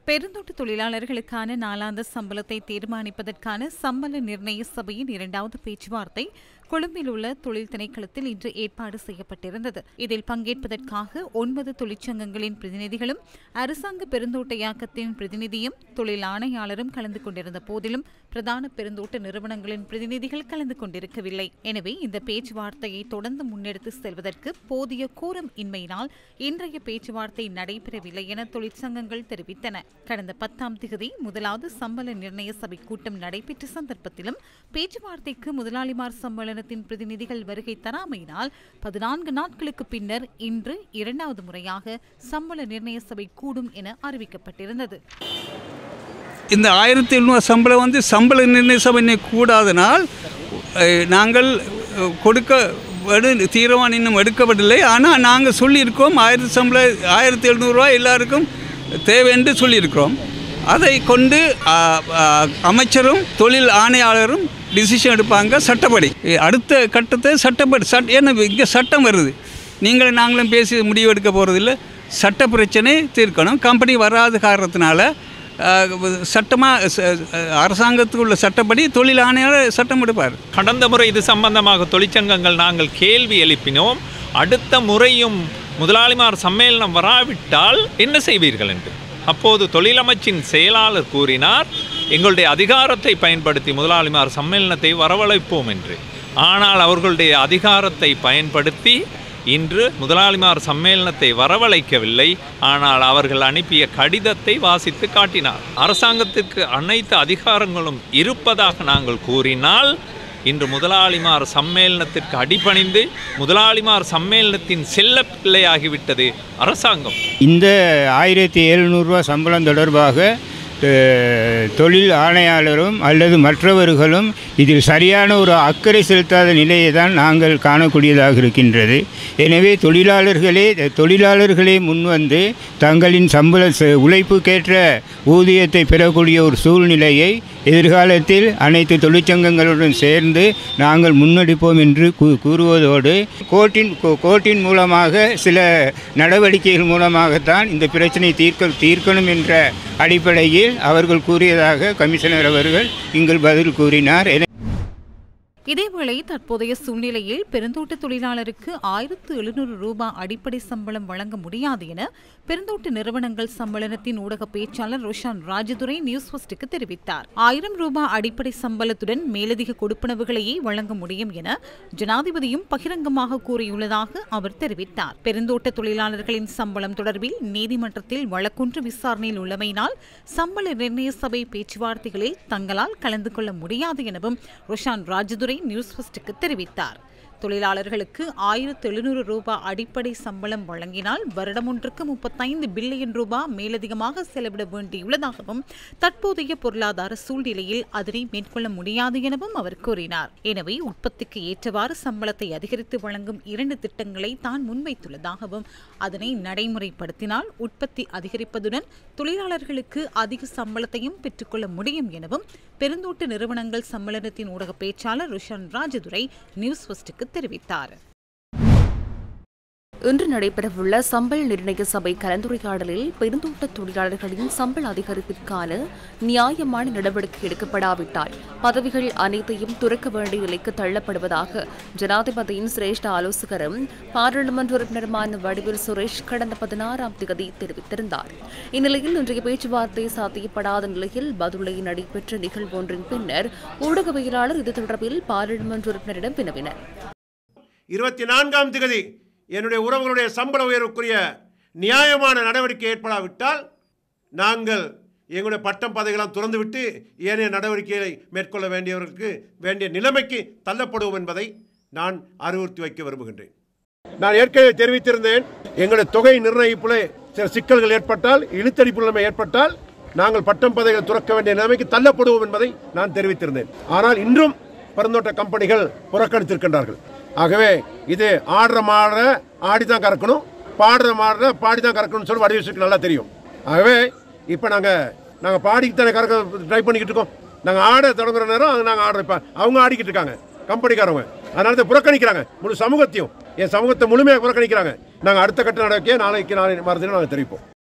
பெருந்தோட்ட தொழிலாளர்களுக்கான நாளாந்த சம்பளத்தை தீர்மானிப்பதற்கான சம்பள நிர்ணய சபையின் இரண்டாவது பேச்சுவார்த்தை கொழும்பில் உள்ள தொழில் திணைக்களத்தில் இன்று ஏற்பாடு செய்யப்பட்டிருந்தது. இதில் பங்கேற்பதற்காக 9 தொழிற்சங்கங்களின் பிரதிநிதிகளும் அரசாங்க பெருந்தோட்ட இயக்கத்தின் பிரதிநிதியும் தொழில் ஆணையாளரும் கலந்து கொண்டிருந்த போதிலும் பிரதான பெருந்தோட்ட நிறுவனங்களின் பிரதிநிதிகள் கலந்து கொண்டிருக்கவில்லை. எனவே இந்த பேச்சுவார்த்தையை தொடர்ந்து முன்னெடுத்து செல்வதற்கு போதிய கோரம் இன்மையினால் இன்றைய பேச்சுவார்த்தை நடைபெறவில்லை என தொழிற்சங்கங்கள் தெரிவித்தன. கடந்த 10ஆம் தேதி முதலாவது சம்பள நிர்ணய சபை கூட்டம் நடைபெற்ற சந்தர்ப்பத்திலும் பேச்சுவார்த்தைக்கு முதலாளிமார் சம்மேளனத்தின் பிரதிநிதிகள் வருகை தராமையினால் 14 நாட்களுக்கு பின்னர் இன்று இரண்டாவது முறையாக சம்பள நிர்ணய சபை கூடும் என அறிவிக்கப்பட்டிருந்தது. இந்த 1700 சம்பள நிர்ணய சபை கூடாதனால் நாங்கள் கொடுக்க தீர்மானம் இன்னும் எடுக்கப்படவில்லை. ஆனால் நாங்கள் சொல்லியிருக்கோம் 1700 ரூபா எல்லாருக்கும் தேவை என்று சொல்லியிருக்கிறோம். அதை கொண்டு அமைச்சரும் தொழில் ஆணையாளரும் டிசிஷன் எடுப்பாங்க சட்டப்படி. அடுத்த கட்டத்தை சட்டப்படி ஏன்னா இங்கே சட்டம் வருது, நாங்களும் பேசி முடிவு எடுக்க போகிறதில்ல. சட்ட பிரச்சனை தீர்க்கணும். கம்பெனி வராத காரணத்தினால சட்டமாக அரசாங்கத்துக்கு உள்ள சட்டப்படி தொழில் ஆணையாளர் சட்டம் எடுப்பார். கடந்த முறை இது சம்பந்தமாக தொழிற்சங்கங்கள் நாங்கள் கேள்வி எழுப்பினோம். அடுத்த முறையும் முதலாளிமார் சம்மேளனம் வராவிட்டால் என்ன செய்வீர்கள் என்று. அப்போது தொழிலமைச்சின் செயலாளர் கூறினார், எங்களுடைய அதிகாரத்தை பயன்படுத்தி முதலாளிமார் சம்மேளனத்தை வரவழைப்போம் என்று. ஆனால் அவர்களுடைய அதிகாரத்தை பயன்படுத்தி இன்று முதலாளிமார் சம்மேளனத்தை வரவழைக்கவில்லை. ஆனால் அவர்கள் அனுப்பிய கடிதத்தை வாசித்து காட்டினார். அரசாங்கத்திற்கு அனைத்து அதிகாரங்களும் இருப்பதாக நாங்கள் கூறினால் இன்று முதலாளிமார் சம்மேளனத்திற்கு அடிபணிந்து முதலாளிமார் சம்மேளனத்தின் செல்ல பிள்ளையாகிவிட்டது அரசாங்கம். இந்த 1700 ரூபா சம்பளம் தொடர்பாக தொழில் ஆணையாளரும் அல்லது மற்றவர்களும் இதில் சரியான ஒரு அக்கறை செலுத்தாத நிலையை தான் நாங்கள் காணக்கூடியதாக இருக்கின்றது. எனவே தொழிலாளர்களே முன்வந்து தங்களின் உழைப்புக்கேற்ற ஊதியத்தை பெறக்கூடிய ஒரு சூழ்நிலையை எதிர்காலத்தில் அனைத்து தொழிற்சங்கங்களுடன் சேர்ந்து நாங்கள் முன்னெடுப்போம் என்று கூறுவதோடு கோர்ட்டின் மூலமாக சில நடவடிக்கைகள் மூலமாகத்தான் இந்த பிரச்சனை தீர்க்கணும் என்ற அடிப்படையில் அவர்கள் கூறியதாக கமிஷனர் அவர்கள் இங்கு பதில் கூறினார். இதேவேளை தற்போதைய சூழ்நிலையில் பெருந்தோட்ட தொழிலாளருக்கு 1700 ரூபாய் அடிப்படை சம்பளம் வழங்க முடியாது என பெருந்தோட்ட நிறுவனங்கள் சம்மேளனத்தின் ஊடக பேச்சாளர் ரோஷான் ராஜதுரை நியூஸ் ஃபர்ஸ்டுக்கு தெரிவித்தார். 1000 ரூபாய் அடிப்படை சம்பளத்துடன் மேலதிக கொடுப்பனவுகளையே வழங்க முடியும் என ஜனாதிபதியும் பகிரங்கமாக கூறியுள்ளதாக அவர் தெரிவித்தார். பெருந்தோட்ட தொழிலாளர்களின் சம்பளம் தொடர்பில் நீதிமன்றத்தில் வழக்கொன்று விசாரணையில் உள்ளமையினால் சம்பள நிர்ணய சபை பேச்சுவார்த்தைகளில் தங்களால் கலந்து கொள்ள முடியாது எனவும் ரோஷான் ராஜதுரை நியூஸ் ஃபர்ஸ்டுக்கு தெரிவித்தார். தொழிலாளர்களுக்கு 1700 ரூபாய் அடிப்படை சம்பளம் வழங்கினால் வருடம் ஒன்றுக்கு 35 பில்லியன் ரூபாய் மேலதிகமாக செலவிட வேண்டியுள்ளதாகவும் தற்போதைய பொருளாதார சூழ்நிலையில் அதனை மேற்கொள்ள முடியாது எனவும் அவர் கூறினார். எனவே உற்பத்திக்கு ஏற்றவாறு சம்பளத்தை அதிகரித்து வழங்கும் 2 திட்டங்களை தான் முன்வைத்துள்ளதாகவும் அதனை நடைமுறைப்படுத்தினால் உற்பத்தி அதிகரிப்பதுடன் தொழிலாளர்களுக்கு அதிக சம்பளத்தையும் பெற்றுக்கொள்ள முடியும் எனவும் பெருந்தோட்ட நிறுவனங்கள் சம்மேளனத்தின் ஊடக பேச்சாளர் ரோஷான் ராஜதுரை நியூஸ் ஃபர்ஸ்டுக்கு தெரிவித்தார். இன்று நடைபெறவுள்ள சம்பள நிர்ணய சபை கலந்துரையாடலில் பெருந்தோட்ட தொழிலாளர்களின் சம்பள அதிகரிப்பிற்கான நியாயமான நடவடிக்கை எடுக்கப்படாவிட்டால் பதவிகள் அனைத்தையும் துறக்க வேண்டிய நிலைக்கு தள்ளப்படுவதாக ஜனாதிபதியின் சிரேஷ்ட ஆலோசகரும் பாராளுமன்ற உறுப்பினருமான வடிவேல் சுரேஷ் கடந்த 16ஆம் தேதி தெரிவித்திருந்தார். இந்நிலையில் இன்றைய பேச்சுவார்த்தை சாத்தியப்படாத நிலையில் பதுளை நடைபெற்ற நிகழ்வொன்றின் பின்னர் ஊடகவியலாளர் இது தொடர்பில் பாராளுமன்ற உறுப்பினரிடம் வினவினர். 24ஆம் தேதி என்னுடைய உறவுகளுடைய சம்பள உயர்வுக்குரிய நியாயமான நடவடிக்கை ஏற்படாவிட்டால் நாங்கள் எங்களுடைய பட்டம் பதவிகளாம் துறந்துவிட்டு ஏனைய நடவடிக்கைகளை மேற்கொள்ள வேண்டியவர்களுக்கு வேண்டிய நிலைமைக்கு தள்ளப்படுவோம் என்பதை நான் அறிவுறுத்தி வைக்க விரும்புகின்றேன். நான் ஏற்கனவே தெரிவித்திருந்தேன், எங்களுடைய தொகை நிர்ணயிப்பில் சில சிக்கல்கள் ஏற்பட்டால், இழுத்தடிப்பு நிலைமை ஏற்பட்டால் நாங்கள் பட்டம் பதவிகளை துறக்க வேண்டிய நிலைமைக்கு தள்ளப்படுவோம் என்பதை நான் தெரிவித்திருந்தேன். ஆனால் இன்றும் பெருந்தோட்ட கம்பெனிகள் புறக்கணித்திருக்கின்றார்கள். ஆகவே இது ஆடுற மாடுற ஆடி தான் கறக்கணும், பாடுற மாடுற பாடி தான் கறக்கணும்னு சொல்லி வடிவசுக்கு நல்லா தெரியும். ஆகவே இப்போ நாங்கள் பாடிக்கு தானே கறக்க ட்ரை பண்ணிக்கிட்டு இருக்கோம். நாங்கள் ஆட தொடங்குற நேரம் நாங்கள் ஆடுற இப்போ அவங்க ஆடிக்கிட்டு இருக்காங்க கம்பெனிக்காரவங்க. அதனால தான் புறக்கணிக்கிறாங்க முழு சமூகத்தையும். என் சமூகத்தை முழுமையாக புறக்கணிக்கிறாங்க. நாங்கள் அடுத்த கட்ட நடவடிக்கையை நாளை மறுதினம் நாங்கள் தெரிவிப்போம்.